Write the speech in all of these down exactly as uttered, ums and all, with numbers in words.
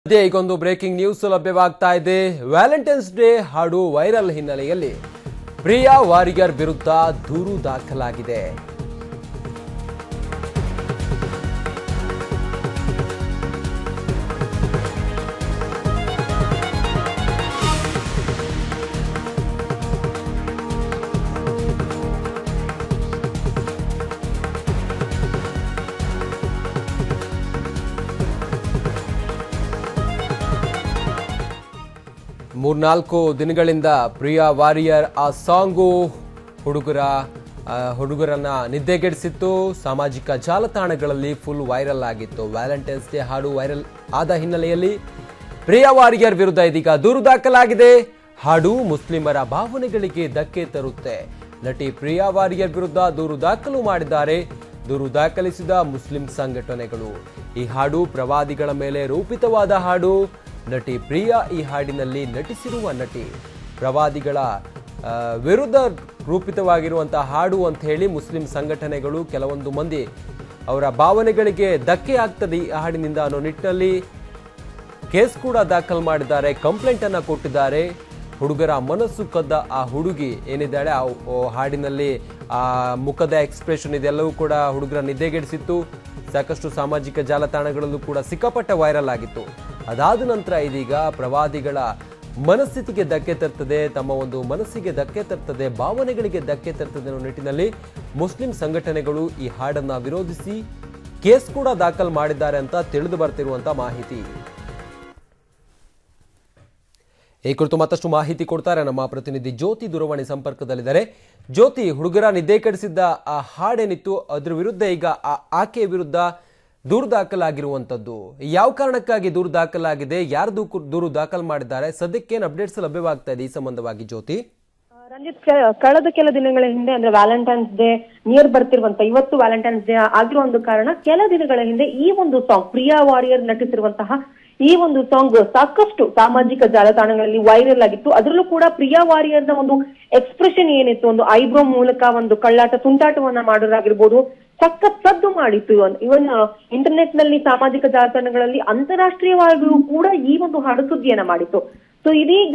ಈಗೊಂದು breaking news ಲಭ್ಯವಾಗ್ತಾ ಇದೆ. Valentine's Day ಹಾಡು ವೈರಲ್ ಹಿನ್ನೆಲೆಯಲ್ಲಿ ಪ್ರಿಯಾ ವಾರಿಯರ್ ವಿರುದ್ಧ ದೂರು ದಾಖಲಾಗಿದೆ. ಮೂರ್ನಾಲ್ಕು ದಿನಗಳಿಂದ ಪ್ರಿಯಾ ವಾರಿಯರ್ ಆ ಸಾಂಗು ಹುಡುಗರ ಹುಡುಗರನ್ನ ನಿದ್ದೆಗೆಡಿಸಿತ್ತು. ಸಾಮಾಜಿಕ ಜಾಲತಾಣಗಳಲ್ಲಿ ಫುಲ್ ವೈರಲ್ ಆಗಿತ್ತು. ವ್ಯಾಲೆಂಟೈನ್ಸ್ ಡೇ ಹಾಡು ವೈರಲ್ ಆದ ಹಿನ್ನೆಲೆಯಲ್ಲಿ ಪ್ರಿಯಾ ವಾರಿಯರ್ ವಿರುದ್ಧ ಇದೀಗ ದೂರು ದಾಖಲಾಗಿದೆ. ಹಾಡು ಮುಸ್ಲಿಮರ ಭಾವನೆಗಳಿಗೆ ಧಕ್ಕೆ ತರುತ್ತೆ. ನಟಿ ಪ್ರಿಯಾ ವಾರಿಯರ್ ವಿರುದ್ಧ ದೂರು ದಾಖಲು ಮಾಡಿದ್ದಾರೆ. ದೂರು ದಾಖಲಿಸಿದ ಮುಸ್ಲಿಂ ಸಂಘಟನೆಗಳು. ಈ ಹಾಡು ಪ್ರವಾದಿಗಳ ಮೇಲೆ ರೂಪಿತವಾದ ಹಾಡು. ನಟಿ ಪ್ರಿಯಾ ಈ ಹಾಡಿನಲ್ಲಿ ನಟಿಸಿರುವ ನಟಿ. ಪ್ರವಾದಿಗಳ ವಿರುದ್ಧ ರೂಪಿತವಾಗಿರುವಂತಹ ಹಾಡು ಅಂತ ಹೇಳಿ ಮುಸ್ಲಿಂ ಸಂಘಟನೆಗಳು ಕೆಲವೊಂದು ಮಂದಿ ಅವರ ಭಾವನೆಗಳಿಗೆ ಧಕ್ಕೆ ಆಗ್ತದೆ ಈ ಹಾಡಿನಿಂದ ಅನ್ನೋ ನಿಟ್ಟಿನಲ್ಲಿ ಕೇಸ್ ಕೂಡ ದಾಖಲು ಮಾಡಿದ್ದಾರೆ. ಕಂಪ್ಲೇಂಟ್ ಅನ್ನ ಕೊಟ್ಟಿದ್ದಾರೆ. ಹುಡುಗರ ಮನಸ್ಸು ಕದ್ದ ಆ ಹುಡುಗಿ ಏನಿದ್ದಾಳೆ ಆ ಹಾಡಿನಲ್ಲಿ ಆ ಮುಖದ ಎಕ್ಸ್ಪ್ರೆಷನ್ ಇದೆಲ್ಲವೂ ಕೂಡ ಹುಡುಗರ ನಿದ್ದೆಗೆಡಿಸಿತ್ತು. ಸಾಕಷ್ಟು ಸಾಮಾಜಿಕ ಜಾಲತಾಣಗಳಲ್ಲೂ ಕೂಡ ಸಿಕ್ಕಾಪಟ್ಟೆ ವೈರಲ್ ಆಗಿತ್ತು. ಅದಾದ ನಂತರ ಇದೀಗ ಪ್ರವಾದಿಗಳ ಮನಸ್ಥಿತಿಗೆ ಧಕ್ಕೆ ತರ್ತದೆ, ತಮ್ಮ ಒಂದು ಮನಸ್ಸಿಗೆ ಧಕ್ಕೆ ತರ್ತದೆ, ಭಾವನೆಗಳಿಗೆ ಧಕ್ಕೆ ತರ್ತದೆ ಅನ್ನೋ ನಿಟ್ಟಿನಲ್ಲಿ ಮುಸ್ಲಿಂ ಸಂಘಟನೆಗಳು ಈ ಹಾಡನ್ನ ವಿರೋಧಿಸಿ ಕೇಸ್ ಕೂಡ ದಾಖಲು ಮಾಡಿದ್ದಾರೆ ಅಂತ ತಿಳಿದು ಬರ್ತಿರುವಂತ ಮಾಹಿತಿ. ಈ ಕುರಿತು ಮತ್ತಷ್ಟು ಮಾಹಿತಿ ಕೊಡ್ತಾರೆ ನಮ್ಮ ಪ್ರತಿನಿಧಿ ಜ್ಯೋತಿ. ದೂರವಾಣಿ ಸಂಪರ್ಕದಲ್ಲಿದ್ದಾರೆ. ಜ್ಯೋತಿ, ಹುಡುಗರ ನಿದ್ದೆ ಕೆಡಿಸಿದ್ದ ಆ ಹಾಡೇನಿತ್ತು ಅದ್ರ ವಿರುದ್ಧ ಈಗ ಆಕೆಯ ವಿರುದ್ಧ ದೂರು ದಾಖಲಾಗಿರುವಂತದ್ದು ಯಾವ ಕಾರಣಕ್ಕಾಗಿ ದೂರು ದಾಖಲಾಗಿದೆ, ಯಾರು ದೂರು ದಾಖಲು ಮಾಡಿದ್ದಾರೆ, ಸದ್ಯಕ್ಕೆ ಏನು ಅಪ್ಡೇಟ್ಸ್ ಲಭ್ಯವಾಗ್ತಾ ಇದೆ ಈ ಸಂಬಂಧವಾಗಿ ಜ್ಯೋತಿ? ರಂಜಿತ್, ಕಳೆದ ಕೆಲ ದಿನಗಳ ಹಿಂದೆ ಅಂದ್ರೆ ವ್ಯಾಲೆಂಟೈನ್ಸ್ ಡೇ ನಿಯರ್ ಬರ್ತಿರುವಂತ ಇವತ್ತು ವ್ಯಾಲೆಂಟೈನ್ಸ್ ಡೇ ಆಗಿರೋ ಒಂದು ಕಾರಣ ಕೆಲ ದಿನಗಳ ಹಿಂದೆ ಈ ಒಂದು ಸಾಂಗ್ ಪ್ರಿಯಾ ವಾರಿಯರ್ ನಟಿಸಿರುವಂತಹ ಈ ಒಂದು ಸಾಂಗ್ ಸಾಕಷ್ಟು ಸಾಮಾಜಿಕ ಜಾಲತಾಣಗಳಲ್ಲಿ ವೈರಲ್ ಆಗಿತ್ತು. ಅದರಲ್ಲೂ ಕೂಡ ಪ್ರಿಯಾ ವಾರಿಯರ್ ನ ಒಂದು ಎಕ್ಸ್ಪ್ರೆಷನ್ ಏನಿತ್ತು, ಒಂದು ಐಬ್ರೋ ಮೂಲಕ ಒಂದು ಕಳ್ಳಾಟ ತುಂಟಾಟವನ್ನ ಮಾಡೋದಾಗಿರ್ಬೋದು, ಸಖತ್ ಸದ್ದು ಮಾಡಿತ್ತು. ಇವನ್ ಇಂಟರ್ನೆಟ್ ನಲ್ಲಿ ಸಾಮಾಜಿಕ ಜಾಲತಾಣಗಳಲ್ಲಿ ಅಂತಾರಾಷ್ಟ್ರೀಯವಾಗಿಯೂ ಕೂಡ ಈ ಒಂದು ಹಾಡು ಸುದ್ದಿಯನ್ನ ಮಾಡಿತ್ತು. ಸೊ ಇದೀಗ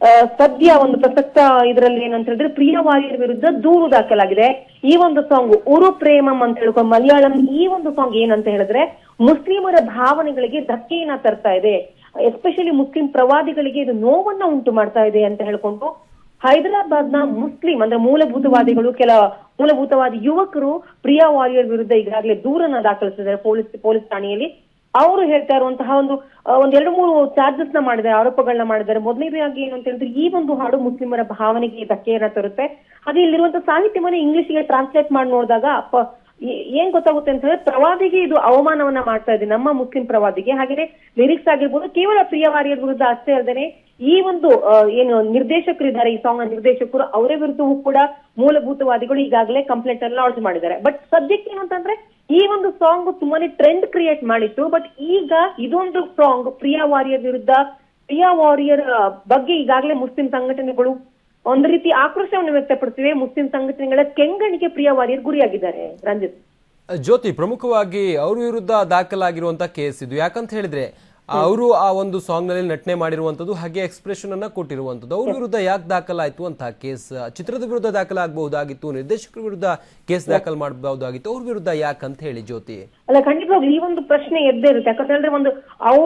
ಸದ್ಯ ಒಂದು ಪ್ರಸಕ್ತ ಇದರಲ್ಲಿ ಏನಂತ ಹೇಳಿದ್ರೆ ಪ್ರಿಯಾ ವಾರಿಯರ್ ವಿರುದ್ಧ ದೂರು ದಾಖಲಾಗಿದೆ. ಈ ಒಂದು ಸಾಂಗ್ ಉರು ಪ್ರೇಮಂ ಅಂತ ಹೇಳ್ಕೊ ಮಲಯಾಳಂ ಈ ಒಂದು ಸಾಂಗ್ ಏನಂತ ಹೇಳಿದ್ರೆ ಮುಸ್ಲಿಮರ ಭಾವನೆಗಳಿಗೆ ಧಕ್ಕೆಯನ್ನ ತರ್ತಾ ಇದೆ. ಎಸ್ಪೆಷಲಿ ಮುಸ್ಲಿಂ ಪ್ರವಾದಿಗಳಿಗೆ ಇದು ನೋವನ್ನ ಉಂಟು ಮಾಡ್ತಾ ಇದೆ ಅಂತ ಹೇಳ್ಕೊಂಡು ಹೈದರಾಬಾದ್ ನ ಮುಸ್ಲಿಂ ಅಂದ್ರೆ ಮೂಲಭೂತವಾದಿಗಳು ಕೆಲ ಮೂಲಭೂತವಾದಿ ಯುವಕರು ಪ್ರಿಯಾ ವಾರಿಯರ್ ವಿರುದ್ಧ ಈಗಾಗಲೇ ದೂರನ್ನ ದಾಖಲಿಸಿದ್ದಾರೆ ಪೊಲೀಸ್ ಪೊಲೀಸ್ ಠಾಣೆಯಲ್ಲಿ. ಅವರು ಹೇಳ್ತಾ ಇರುವಂತಹ ಒಂದು ಒಂದ್ ಎರಡು ಮೂರು ಚಾರ್ಜಸ್ ನ ಮಾಡಿದ್ದಾರೆ, ಆರೋಪಗಳನ್ನ ಮಾಡಿದ್ದಾರೆ. ಮೊದಲನೇದಾಗಿ ಏನು ಅಂತ ಹೇಳಿದ್ರೆ ಈ ಒಂದು ಹಾಡು ಮುಸ್ಲಿಮರ ಭಾವನೆಗೆ ಧಕ್ಕೆಯನ್ನ ತರುತ್ತೆ. ಹಾಗೆ ಇಲ್ಲಿರುವಂತಹ ಸಾಹಿತ್ಯವನ್ನ ಇಂಗ್ಲಿಷ್ಗೆ ಟ್ರಾನ್ಸ್ಲೇಟ್ ಮಾಡಿ ನೋಡಿದಾಗ ಅಪ್ಪ ಏನ್ ಗೊತ್ತಾಗುತ್ತೆ ಅಂತ ಹೇಳಿದ್ರೆ ಪ್ರವಾದಿಗೆ ಇದು ಅವಮಾನವನ್ನ ಮಾಡ್ತಾ ಇದೆ, ನಮ್ಮ ಮುಸ್ಲಿಂ ಪ್ರವಾದಿಗೆ. ಹಾಗೆ ಲಿರಿಕ್ಸ್ ಆಗಿರ್ಬೋದು ಕೇವಲ ಪ್ರಿಯಾ ವಾರಿಯರ್ ವಿರುದ್ಧ ಅಷ್ಟೇ ಅಲ್ಲದೆ ಈ ಒಂದು ಏನು ನಿರ್ದೇಶಕರಿದ್ದಾರೆ ಈ ಸಾಂಗ್ ನ ನಿರ್ದೇಶಕರು ಅವರ ವಿರುದ್ಧವೂ ಕೂಡ ಮೂಲಭೂತವಾದಿಗಳು ಈಗಾಗಲೇ ಕಂಪ್ಲೇಂಟ್ ಅನ್ನು ಲಾಂಚ್ ಮಾಡಿದ್ದಾರೆ. ಬಟ್ ಸದ್ಯಕ್ಕೆ ಏನಂತಂದ್ರೆ ಈ ಒಂದು ಸಾಂಗ್ ತುಂಬಾನೇ ಟ್ರೆಂಡ್ ಕ್ರಿಯೇಟ್ ಮಾಡಿತ್ತು. ಬಟ್ ಈಗ ಇದೊಂದು ಸಾಂಗ್ ಪ್ರಿಯಾ ವಾರಿಯರ್ ವಿರುದ್ಧ ಪ್ರಿಯಾ ವಾರಿಯರ್ ಬಗ್ಗೆ ಈಗಾಗಲೇ ಮುಸ್ಲಿಂ ಸಂಘಟನೆಗಳು ಒಂದು ರೀತಿ ಆಕ್ರೋಶವನ್ನು ವ್ಯಕ್ತಪಡಿಸಿವೆ. ಮುಸ್ಲಿಂ ಸಂಘಟನೆಗಳ ಕೆಂಗಣಿಗೆ ಪ್ರಿಯಾ ವಾರಿಯರ್ ಗುರಿಯಾಗಿದ್ದಾರೆ. ರಂಜಿತ್, ಜ್ಯೋತಿ, ಪ್ರಮುಖವಾಗಿ ಅವ್ರ ವಿರುದ್ಧ ದಾಖಲಾಗಿರುವಂತಹ ಕೇಸ್ ಇದು. ಯಾಕಂತ ಹೇಳಿದ್ರೆ ಅವರು ಆ ಒಂದು ಸಾಂಗ್ ನಲ್ಲಿ ನಟನೆ ಮಾಡಿರುವಂತದ್ದು, ಹಾಗೆ ಎಕ್ಸ್ಪ್ರೆಷನ್ ಅನ್ನ ಕೊಟ್ಟಿರುವಂತದ್ದು. ಅವ್ರ ವಿರುದ್ಧ ಯಾಕೆ ದಾಖಲಾಯ್ತು ಅಂತ ಕೇಸ್? ಚಿತ್ರದ ವಿರುದ್ಧ ದಾಖಲಾಗಬಹುದಾಗಿತ್ತು, ನಿರ್ದೇಶಕರ ವಿರುದ್ಧ ಕೇಸ್ ದಾಖಲು ಮಾಡಬಹುದಾಗಿತ್ತು, ಅವ್ರ ವಿರುದ್ಧ ಯಾಕಂತ ಹೇಳಿ ಜ್ಯೋತಿ? ಅಲ್ಲ, ಖಂಡಿತವಾಗ್ಲು ಈ ಒಂದು ಪ್ರಶ್ನೆ ಎದ್ದೇ ಇರುತ್ತೆ. ಯಾಕಂತ ಹೇಳಿದ್ರೆ ಒಂದು ಅವು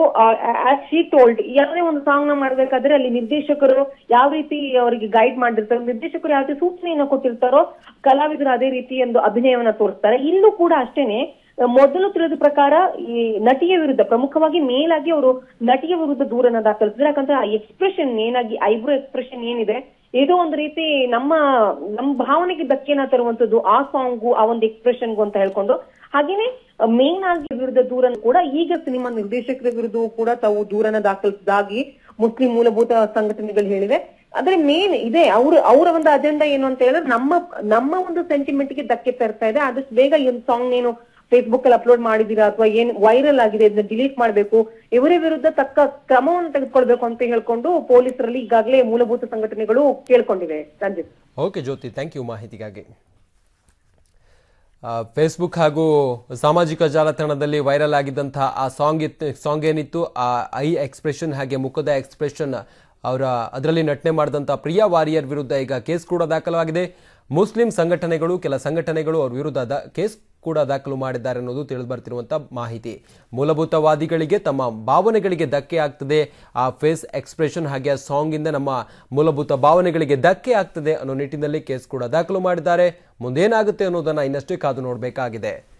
ಶೀ ಟೋಲ್ಡ್ ಯಾವುದೇ ಒಂದು ಸಾಂಗ್ ನ ಮಾಡ್ಬೇಕಾದ್ರೆ ಅಲ್ಲಿ ನಿರ್ದೇಶಕರು ಯಾವ ರೀತಿ ಅವರಿಗೆ ಗೈಡ್ ಮಾಡಿರ್ತಾರೆ, ನಿರ್ದೇಶಕರು ಯಾವ ರೀತಿ ಸೂಚನೆಯನ್ನ ಕೊಟ್ಟಿರ್ತಾರೋ ಕಲಾವಿದರು ಅದೇ ರೀತಿ ಒಂದು ಅಭಿನಯವನ್ನ ತೋರಿಸ್ತಾರೆ. ಇಲ್ಲೂ ಕೂಡ ಅಷ್ಟೇನೆ ಮೊದಲು ತಿಳಿದ ಪ್ರಕಾರ ಈ ನಟಿಯ ವಿರುದ್ಧ ಪ್ರಮುಖವಾಗಿ ಮೇಲಾಗಿ ಅವರು ನಟಿಯ ವಿರುದ್ಧ ದೂರನ್ನ ದಾಖಲಿಸಿದ್ರೆ. ಯಾಕಂದ್ರೆ ಆ ಎಕ್ಸ್ಪ್ರೆಷನ್ ಏನಾಗಿ ಐಬ್ರೋ ಎಕ್ಸ್ಪ್ರೆಷನ್ ಏನಿದೆ ಇದು ಒಂದು ರೀತಿ ನಮ್ಮ ನಮ್ಮ ಭಾವನೆಗೆ ಧಕ್ಕೆನ ತರುವಂತದ್ದು ಆ ಸಾಂಗು ಆ ಒಂದು ಎಕ್ಸ್ಪ್ರೆಷನ್ಗೂ ಅಂತ ಹೇಳ್ಕೊಂಡು. ಹಾಗೇನೆ ಮೇನ್ ಆಗಿ ವಿರುದ್ಧ ದೂರನ್ನು ಕೂಡ ಈಗ ಸಿನಿಮಾ ನಿರ್ದೇಶಕರ ವಿರುದ್ಧವೂ ಕೂಡ ತಾವು ದೂರನ್ನ ದಾಖಲಿಸಿದಾಗಿ ಮುಸ್ಲಿಂ ಮೂಲಭೂತ ಸಂಘಟನೆಗಳು ಹೇಳಿವೆ. ಆದ್ರೆ ಮೇನ್ ಇದೆ ಅವ್ರ ಅವರ ಒಂದು ಅಜೆಂಡಾ ಏನು ಅಂತ ಹೇಳಿದ್ರೆ ನಮ್ಮ ನಮ್ಮ ಒಂದು ಸೆಂಟಿಮೆಂಟ್ ಗೆ ಧಕ್ಕೆ ತರ್ತಾ ಇದೆ. ಆದಷ್ಟು ಬೇಗ ಈ ಒಂದು ಸಾಂಗ್ ಏನು ಫೇಸ್ಬುಕ್ ಅಲ್ಲಿ ಅಪ್ಲೋಡ್ ಮಾಡಿದೀರಾ ಅಥವಾ ಏನ್ ವೈರಲ್ ಆಗಿದೆ ಇದನ್ನ ಡಿಲೀಟ್ ಮಾಡಬೇಕು, ಇವರ ವಿರುದ್ಧ ತಕ್ಕ ಕ್ರಮವನ್ನು ತೆಗೆದುಕೊಳ್ಬೇಕು ಅಂತ ಹೇಳ್ಕೊಂಡು ಪೊಲೀಸರಲ್ಲಿ ಈಗಾಗಲೇ ಮೂಲಭೂತ ಸಂಘಟನೆಗಳು ಕೇಳ್ಕೊಂಡಿವೆ. Ranjith, okay Jyothi, thank you ಮಾಹಿತಿಗಾಗಿ. ಫೇಸ್ಬುಕ್ ಹಾಗೂ ಸಾಮಾಜಿಕ ಜಾಲತಾಣದಲ್ಲಿ ವೈರಲ್ ಆಗಿದ್ದಂತಹ ಆ ಸಾಂಗ್ ಇತ್ತು ಸಾಂಗ್ ಏನಿತ್ತು ಆ ಐ ಎಕ್ಸ್ಪ್ರೆಷನ್ ಹಾಗೆ ಮುಖದ ಎಕ್ಸ್ಪ್ರೆಷನ್ ಅವರ ಅದರಲ್ಲಿ ನಟನೆ ಮಾಡಿದಂಥ ಪ್ರಿಯಾ ವಾರಿಯರ್ ವಿರುದ್ಧ ಈಗ ಕೇಸ್ ಕೂಡ ದಾಖಲಾಗಿದೆ. ಮುಸ್ಲಿಂ ಸಂಘಟನೆಗಳು ಕೆಲ ಸಂಘಟನೆಗಳು ಅವ್ರ ವಿರುದ್ಧ ದ ಕೇಸ್ ಕೂಡ ದಾಖಲು ಮಾಡಿದ್ದಾರೆ ಅನ್ನೋದು ತಿಳಿದು ಬರ್ತಿರುವಂಥ ಮಾಹಿತಿ. ಮೂಲಭೂತವಾದಿಗಳಿಗೆ ತಮ್ಮ ಭಾವನೆಗಳಿಗೆ ಧಕ್ಕೆ ಆಗ್ತದೆ, ಆ ಫೇಸ್ ಎಕ್ಸ್ಪ್ರೆಷನ್ ಹಾಗೆ ಆ ಸಾಂಗಿಂದ ನಮ್ಮ ಮೂಲಭೂತ ಭಾವನೆಗಳಿಗೆ ಧಕ್ಕೆ ಆಗ್ತದೆ ಅನ್ನೋ ನಿಟ್ಟಿನಲ್ಲಿ ಕೇಸ್ ಕೂಡ ದಾಖಲು ಮಾಡಿದ್ದಾರೆ. ಮುಂದೇನಾಗುತ್ತೆ ಅನ್ನೋದನ್ನ ಇನ್ನಷ್ಟೇ ಕಾದು ನೋಡಬೇಕಾಗಿದೆ.